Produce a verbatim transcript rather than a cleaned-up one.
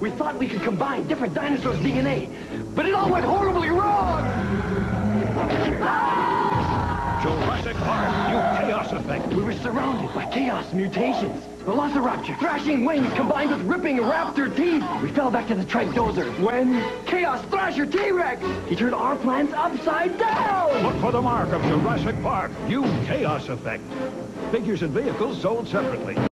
We thought we could combine different dinosaurs' D N A, but it all went horribly wrong! Jurassic Park, you chaos effect. We were surrounded by chaos mutations. Velociraptor, thrashing wings combined with ripping raptor teeth. We fell back to the Tridozer when Chaos Thrasher T-Rex, he turned our plans upside down! Look for the mark of Jurassic Park, you chaos effect. Figures and vehicles sold separately.